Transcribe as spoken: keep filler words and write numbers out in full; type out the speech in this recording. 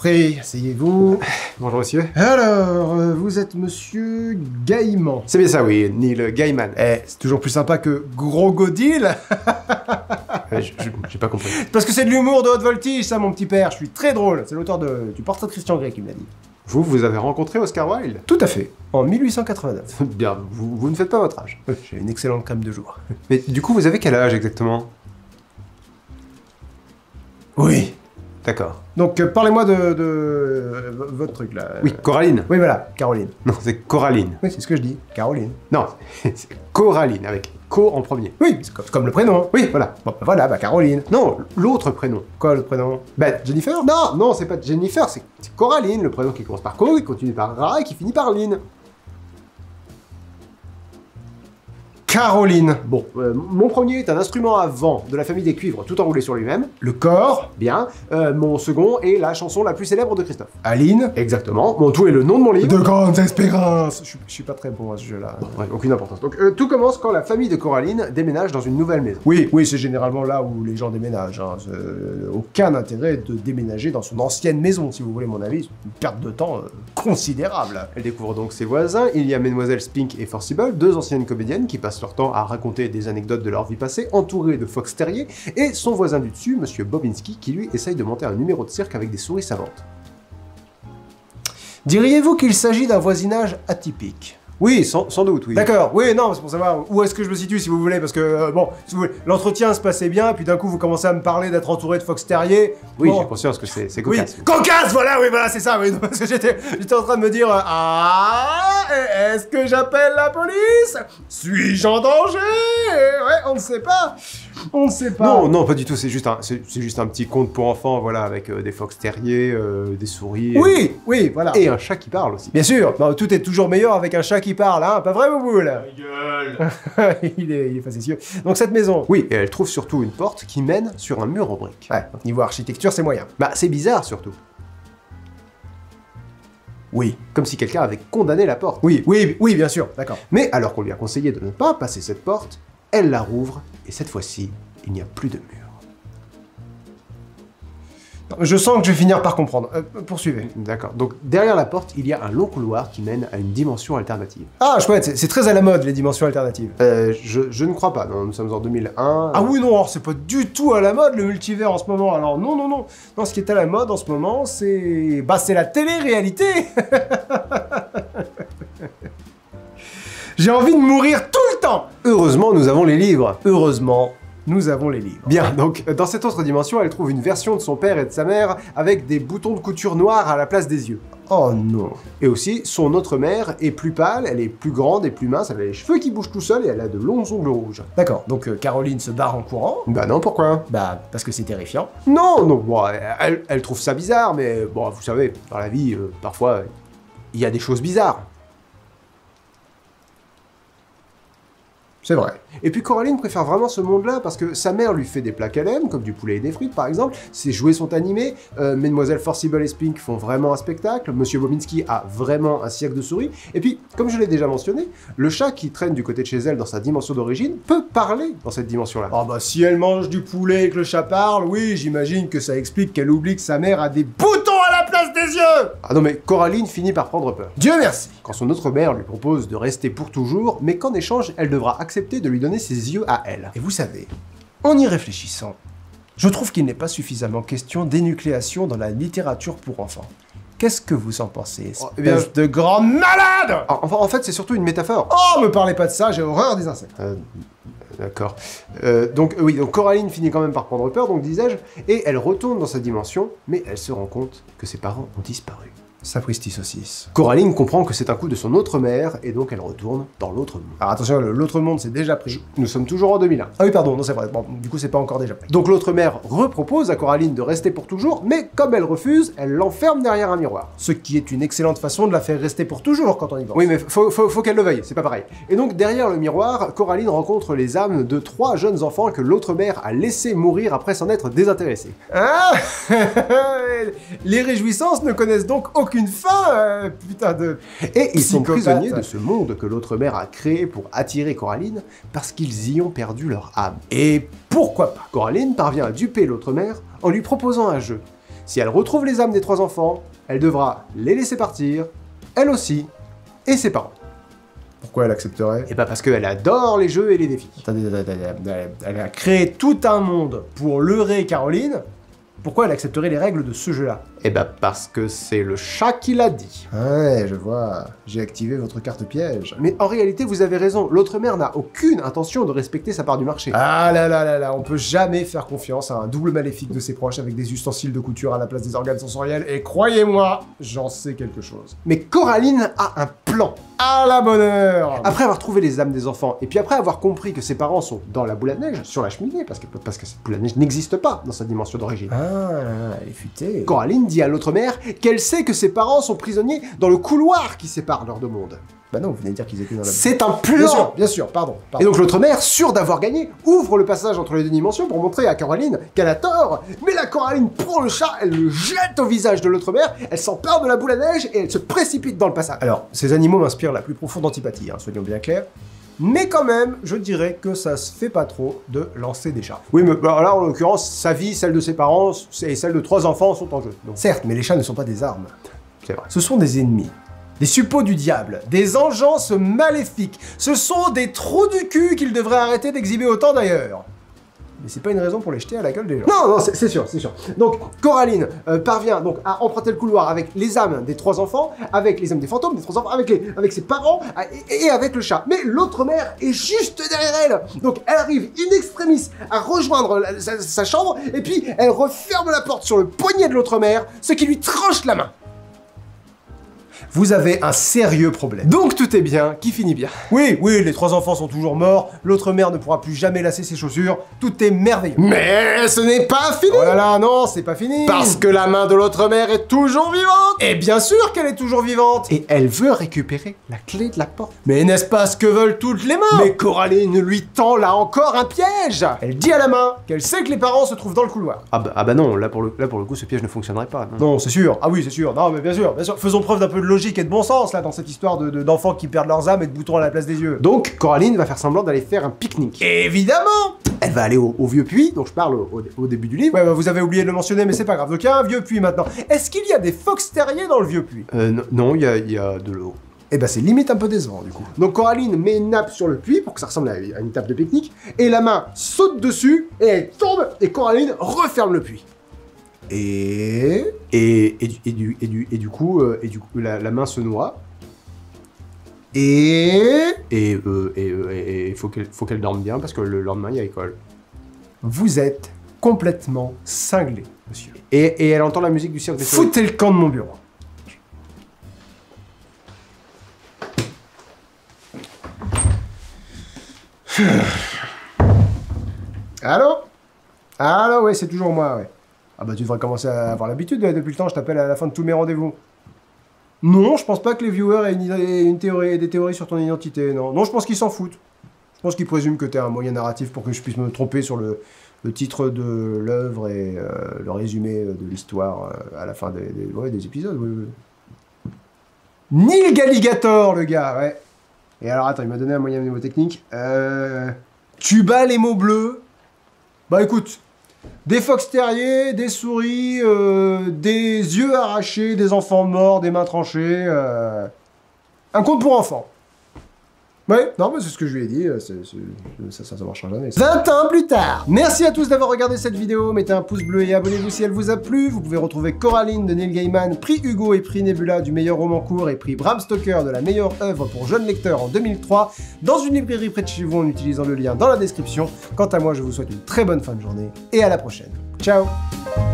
prie, asseyez-vous. Bonjour monsieur. Alors, euh, vous êtes monsieur Gaiman. C'est bien ça, oui, Neil Gaiman. Eh, c'est toujours plus sympa que Gros Godil. euh, J'ai pas compris. Parce que c'est de l'humour de haute voltige, ça, mon petit père. Je suis très drôle. C'est l'auteur de- du portrait de Christian Grey qui me l'a dit. Vous, vous avez rencontré Oscar Wilde? Tout à fait, en mille huit cent quatre-vingt-neuf. Bien, vous, vous ne faites pas votre âge. J'ai une excellente crème de jour. Mais du coup, vous avez quel âge exactement? Oui. D'accord. Donc, euh, parlez-moi de, de euh, votre truc, là. Oui, Coraline. Oui, voilà, Caroline. Non, c'est Coraline. Oui, c'est ce que je dis, Caroline. Non, c'est Coraline, avec Co en premier. Oui, c'est comme, comme le prénom. Oui, voilà. Bon, bah voilà, bah Caroline. Non, l'autre prénom. Quoi, le prénom? Bah, Jennifer? non, non, c'est pas Jennifer, c'est c'est Coraline, le prénom qui commence par Co, qui continue par Ra et qui finit par Line. Caroline. Bon, euh, mon premier est un instrument à vent de la famille des cuivres, tout enroulé sur lui-même. Le corps. Bien. Euh, mon second est la chanson la plus célèbre de Christophe. Aline. Exactement. Mon tout est le nom de mon livre. De grandes espérances. Je, suis- je suis pas très bon à ce jeu-là. Ouais, aucune importance. Donc, euh, tout commence quand la famille de Coraline déménage dans une nouvelle maison. Oui, oui, c'est généralement là où les gens déménagent. Hein. C'est, euh, aucun intérêt de déménager dans son ancienne maison, si vous voulez mon avis. C'est une perte de temps euh, considérable. Elle découvre donc ses voisins. Il y a Mesdemoiselles Spink et Forcible, deux anciennes comédiennes qui passent leur temps à raconter des anecdotes de leur vie passée, entourées de fox terriers, et son voisin du dessus, Monsieur Bobinski, qui lui essaye de monter un numéro de cirque avec des souris savantes. Diriez-vous qu'il s'agit d'un voisinage atypique? Oui, sans, sans doute, oui. D'accord, oui, non, c'est pour savoir où est-ce que je me situe, si vous voulez, parce que, euh, bon, si vous voulez, l'entretien se passait bien, puis d'un coup, vous commencez à me parler d'être entouré de fox terriers. Oui, Bon. j'ai conscience que c'est c'est Oui, cocasse. cocasse, voilà, oui, voilà, c'est ça, oui, non, parce que j'étais, j'étais en train de me dire, euh, ah, est-ce que j'appelle la police? Suis-je en danger? Ouais, on ne sait pas, on ne sait pas. Non, non, pas du tout, c'est juste, un- c'est c'est juste un petit conte pour enfants, voilà, avec euh, des fox terriers, euh, des souris... Oui, oui, voilà. Et un chat qui parle aussi. Bien sûr, non, tout est toujours meilleur avec un chat qui parle, hein, pas vrai, Bouboule? gueule. il, est, il est facétieux. Donc cette maison, Oui, et elle trouve surtout une porte qui mène sur un mur en briques. ouais, niveau architecture, c'est moyen. Bah, c'est bizarre surtout. Oui. Comme si quelqu'un avait condamné la porte. Oui, oui, oui, bien sûr, d'accord. Mais alors qu'on lui a conseillé de ne pas passer cette porte, elle la rouvre, et cette fois-ci, il n'y a plus de mur. Je sens que je vais finir par comprendre. Euh, poursuivez. D'accord. Donc, derrière la porte, il y a un long couloir qui mène à une dimension alternative. Ah, chouette, c'est c'est très à la mode, les dimensions alternatives. Euh, je, je ne crois pas, non, nous sommes en deux mille un. Ah oui, non, alors c'est pas du tout à la mode, le multivers, en ce moment. Alors non, non, non. Non, ce qui est à la mode, en ce moment, c'est... Bah, c'est la télé-réalité. J'ai envie de mourir tout le temps. Heureusement, nous avons les livres. Heureusement, nous avons les livres. Bien, donc, dans cette autre dimension, elle trouve une version de son père et de sa mère avec des boutons de couture noirs à la place des yeux. Oh non. Et aussi, son autre mère est plus pâle, elle est plus grande et plus mince, elle a les cheveux qui bougent tout seuls et elle a de longs ongles rouges. D'accord, donc euh, Caroline se barre en courant. Bah non, pourquoi? Bah, parce que c'est terrifiant. Non, non, bon, elle, elle trouve ça bizarre, mais bon, vous savez, dans la vie, euh, parfois, il y a des choses bizarres. C'est vrai. Et puis Coraline préfère vraiment ce monde-là parce que sa mère lui fait des plats qu'elle aime, comme du poulet et des frites par exemple, ses jouets sont animés, euh, Mesdemoiselles Forcible et Spink font vraiment un spectacle, Monsieur Bobinski a vraiment un cirque de souris, et puis, comme je l'ai déjà mentionné, le chat qui traîne du côté de chez elle dans sa dimension d'origine peut parler dans cette dimension-là. Ah bah si elle mange du poulet et que le chat parle, oui, j'imagine que ça explique qu'elle oublie que sa mère a des boutons à la place des yeux. Ah non mais Coraline finit par prendre peur. Dieu merci. Quand son autre mère lui propose de rester pour toujours, mais qu'en échange, elle devra accepter de lui donner ses yeux à elle. Et vous savez, en y réfléchissant, je trouve qu'il n'est pas suffisamment question d'énucléation dans la littérature pour enfants. Qu'est-ce que vous en pensez, espèce Oh, eh bien, de grande malade? Ah, Enfin, en fait, c'est surtout une métaphore. Oh, me parlez pas de ça, j'ai horreur des insectes. Euh, D'accord. Euh, donc, euh, oui, donc Coraline finit quand même par prendre peur, donc disais-je, et elle retourne dans sa dimension, mais elle se rend compte que ses parents ont disparu. Sapristi saucisse. Coraline comprend que c'est un coup de son autre mère, et donc elle retourne dans l'autre monde. Alors attention, le- l'autre monde c'est déjà pris. Nous sommes toujours en deux mille un. Ah oui, pardon, non c'est vrai, bon, du coup c'est pas encore déjà pris. Donc l'autre mère repropose à Coraline de rester pour toujours, mais comme elle refuse, elle l'enferme derrière un miroir. Ce qui est une excellente façon de la faire rester pour toujours quand on y pense. Oui, mais faut, faut, faut qu'elle le veuille, c'est pas pareil. Et donc derrière le miroir, Coraline rencontre les âmes de trois jeunes enfants que l'autre mère a laissé mourir après s'en être désintéressée. Ah les réjouissances ne connaissent donc aucune fin, euh, putain de... Et ils sont psychopathe. prisonniers de ce monde que l'autre mère a créé pour attirer Coraline, parce qu'ils y ont perdu leur âme. Et pourquoi pas? Coraline parvient à duper l'autre mère en lui proposant un jeu. si elle retrouve les âmes des trois enfants, elle devra les laisser partir, elle aussi, et ses parents. Pourquoi elle accepterait? Et bah parce qu'elle adore les jeux et les défis. Attendez, attendez, attendez, elle a créé tout un monde pour leurrer Caroline. Pourquoi elle accepterait les règles de ce jeu-là? Et bah parce que c'est le chat qui l'a dit. Ouais, je vois. J'ai activé votre carte piège. Mais en réalité, vous avez raison, l'autre mère n'a aucune intention de respecter sa part du marché. Ah là là là là, on peut jamais faire confiance à un double maléfique de ses proches avec des ustensiles de couture à la place des organes sensoriels, et croyez-moi, j'en sais quelque chose. Mais Coraline a un plan. À la bonne heure! Après avoir trouvé les âmes des enfants, et puis après avoir compris que ses parents sont dans la boule à neige, sur la cheminée, parce que, parce que cette boule à neige n'existe pas dans sa dimension d'origine. Ah, elle est futée. Coraline dit à l'autre mère qu'elle sait que ses parents sont prisonniers dans le couloir qui sépare leurs deux mondes. Bah non, vous venez de dire qu'ils étaient dans la... C'est un plan! Bien sûr, bien sûr, pardon, pardon. Et donc l'autre mère, sûre d'avoir gagné, ouvre le passage entre les deux dimensions pour montrer à Coraline qu'elle a tort. Mais la Coraline prend le chat, elle le jette au visage de l'autre mère, elle s'empare de la boule à neige et elle se précipite dans le passage. Alors, ces animaux m'inspirent la plus profonde antipathie, hein, soyons bien clairs. Mais quand même, je dirais que ça se fait pas trop de lancer des chats. Oui, mais bah, là, en l'occurrence, sa vie, celle de ses parents et celle de trois enfants sont en jeu. Donc. Certes, mais les chats ne sont pas des armes. C'est vrai. Ce sont des ennemis. Des suppôts du diable, des engeances maléfiques. Ce sont des trous du cul qu'ils devraient arrêter d'exhiber autant d'ailleurs. Mais c'est pas une raison pour les jeter à la gueule des gens. Non, non, c'est sûr, c'est sûr. Donc, Coraline euh, parvient donc à emprunter le couloir avec les âmes des trois enfants, avec les âmes des fantômes des trois enfants, avec, les, avec ses parents et, et avec le chat. Mais l'autre mère est juste derrière elle. Donc, elle arrive in extremis à rejoindre la, sa, sa chambre, et puis elle referme la porte sur le poignet de l'autre mère, ce qui lui tranche la main. Vous avez un sérieux problème. Donc tout est bien, qui finit bien. Oui, oui, les trois enfants sont toujours morts, l'autre mère ne pourra plus jamais lasser ses chaussures, tout est merveilleux. Mais ce n'est pas fini! Oh là là, non, c'est pas fini! Parce que la main de l'autre mère est toujours vivante! Et bien sûr qu'elle est toujours vivante! Et elle veut récupérer la clé de la porte. Mais n'est-ce pas ce que veulent toutes les mains? Mais Coraline lui tend là encore un piège! Elle dit à la main qu'elle sait que les parents se trouvent dans le couloir. Ah bah, ah bah non, là pour, le, là pour le coup ce piège ne fonctionnerait pas. Non, non c'est sûr, ah oui c'est sûr, non mais bien sûr, bien sûr, faisons preuve d'un peu de logique et de bon sens là dans cette histoire de, de, d'enfants qui perdent leurs âmes et de boutons à la place des yeux. Donc Coraline va faire semblant d'aller faire un pique-nique. Évidemment! Elle va aller au, au vieux puits, dont je parle au, au, au début du livre. Ouais, bah vous avez oublié de le mentionner, mais c'est pas grave. Donc il y a un vieux puits maintenant. Est-ce qu'il y a des fox terriers dans le vieux puits? Euh, non, il y a, y a de l'eau. Eh ben c'est limite un peu décevant du coup. Donc Coraline met une nappe sur le puits pour que ça ressemble à une table de pique-nique, et la main saute dessus, et elle tombe, et Coraline referme le puits. Et... Et, et, du, et, du, et, du, et du coup, euh, et du coup la, la main se noie. Et... Et euh, et, euh, et, et faut qu'elle faut qu'elle dorme bien parce que le lendemain il y a école. Vous êtes complètement cinglé, monsieur. Et, et elle entend la musique du cirque des souris. Foutez le camp de mon bureau. Allô? Allô, ouais, c'est toujours moi, ouais. Ah bah tu devrais commencer à avoir l'habitude, depuis le temps je t'appelle à la fin de tous mes rendez-vous. Non, je pense pas que les viewers aient une, une théorie, des théories sur ton identité, non. Non, je pense qu'ils s'en foutent. Je pense qu'ils présument que t'es un moyen narratif pour que je puisse me tromper sur le, le titre de l'œuvre et euh, le résumé de l'histoire euh, à la fin des, des, ouais, des épisodes, oui, oui. Neil Galligator, le gars, ouais. Et alors, attends, il m'a donné un moyen mnémotechnique. Euh... Tu bats les mots bleus. Bah écoute, des fox terriers, des souris, euh, des yeux arrachés, des enfants morts, des mains tranchées. Euh... Un conte pour enfants. Ouais, non, mais c'est ce que je lui ai dit, c'est, c'est, ça, ça, ça marchera jamais. vingt ans plus tard. Merci à tous d'avoir regardé cette vidéo, mettez un pouce bleu et abonnez-vous si elle vous a plu. Vous pouvez retrouver Coraline de Neil Gaiman, prix Hugo et prix Nebula du meilleur roman court et prix Bram Stoker de la meilleure œuvre pour jeunes lecteurs en deux mille trois dans une librairie près de chez vous en utilisant le lien dans la description. Quant à moi, je vous souhaite une très bonne fin de journée et à la prochaine. Ciao!